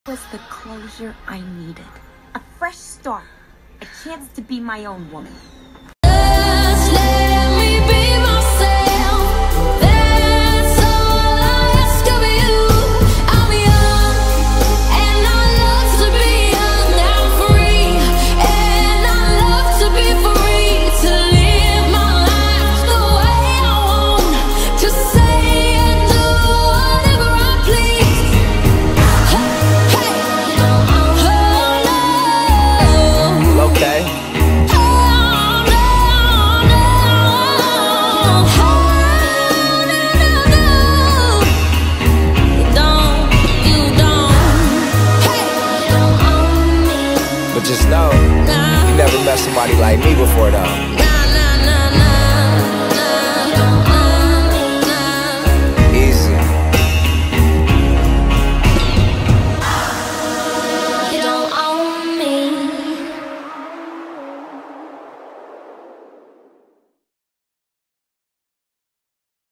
Was the closure I needed. A fresh start. A chance to be my own woman. Just let me be myself. That's all I ask of you. I'm young, and I love to be young. I'm free, and I love to be free. To live my life the way I want. To say and do whatever I please. Okay. But just know, you never met somebody like me before though.